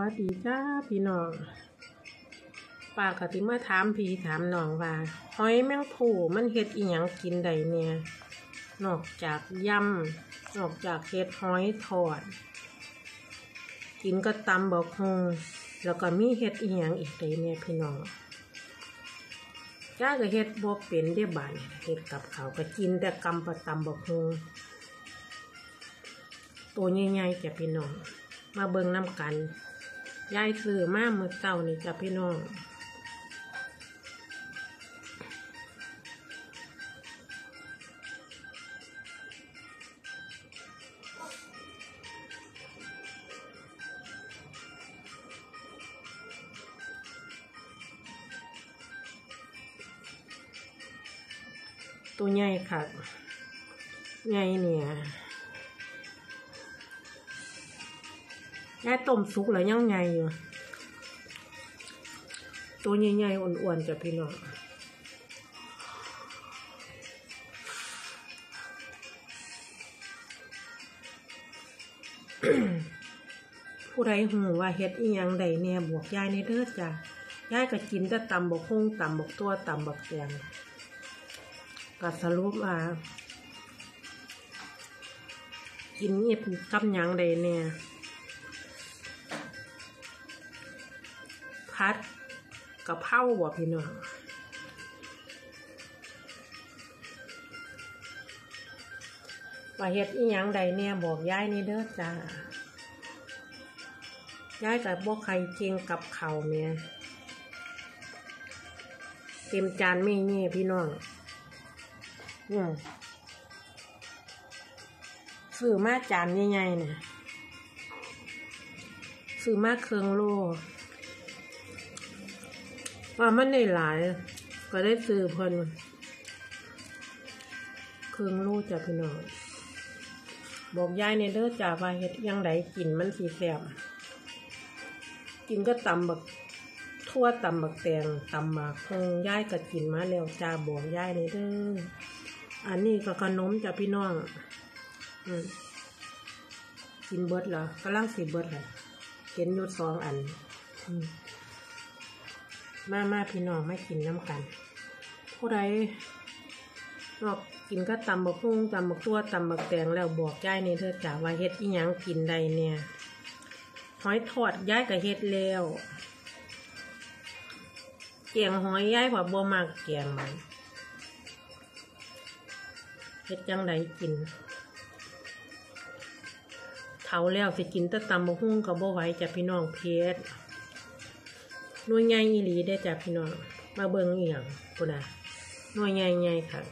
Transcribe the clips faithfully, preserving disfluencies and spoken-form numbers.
วัสดีจ้าพี่น้องป้าก็สิมาถามพี่ถามน้องว่าหอยแมงภู่มันเฮ็ดอีหยังกินได้เนี่ยนอกจากยำนอกจากเฮ็ดหอยทอดกินก็ตำบักหุ่งแล้วก็มีเฮ็ดอีหยังอีกได้เนี่ยพี่น้องจ้าก็เฮ็ดบ่เป็นได้บาดเฮ็ดกับข้าวก็กินแต่กำปะตำบักหุ่งตัวใหญ่ๆจ้ะพี่น้องมาเบิ่งน้ำกันยายซื้อมาเมื่อเช้านี่จ้ะพี่น้องตัวใหญ่ค่ะใหญ่เนี่ยยายต้มสุกแล้วยังไงอยู่ตัวใหญ่ๆอ้วนๆจ้ะพี่น้องผู้ใดหูว่าเฮ็ดอีหยังใดแน่บอกยายในเด้อจ้ะยายก็กินแต่ตำบักหุ่งตำบักตัวตำบักแตงก็สรุปว่ากินเอ็ดกับหยังใดแน่พัดกะเพราบ่พี่น้องว่าเฮ็ดอีหยังใดแน่บอกยายนี่เด้อจ้ายายก็บ่ใครเก่งกับข้าวแม่เต็มจานไม่แน่พี่น้องอือซื้อมาจานใหญ่ๆน่ะซื้อมาเครื่องโลว่ามันได้หลายก็ได้ซื้อเพิ่นเครื่องโลจ้ะพี่น้องบอกยายในเด้อจ้าว่าเฮ็ดยังไดกินมันสิแซ่บกินก็ตำบักทั่วตำบักแตงตำบักฮงยายก็กินมาแล้วจ้าบอกยายในเด้ออันนี้ก็ขนมจ้ะพี่น้องอืมกินเบิดแล้วกำลังสิเบิดแล้วเห็นอยู่สองอันอืมมามาพี่น้องไม่กินน้ำกันผู้ใดนอกกินก็ตำบักหุ่งตำบักตัวตำบักแตงแล้วบอกยายนี่เธอจ๋าว่าเฮ็ดอีหยังกินได้เนี่ยหอยทอดยายก็เฮ็ดแล้วแกงหอยยายว่าบ่มักแกงมันเฮ็ดจังไดกินเฒ่าแล้วสิกินแต่ตำบักหุ่งก็บ่ไหวจ้ะพี่น้องเผ็ดหน่วยใหญ่อีหลีได้จ้ะพี่น้องมาเบิ่งอีหยังพุ่นน่ะหน่วยใหญ่ๆค่ะ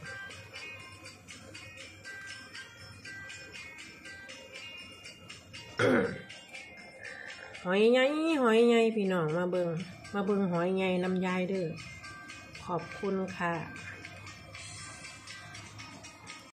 หอยใหญ่หอยใหญ่พี่น้องมาเบิ่งมาเบิ่งหอยใหญ่น้ำยายเด้อขอบคุณค่ะ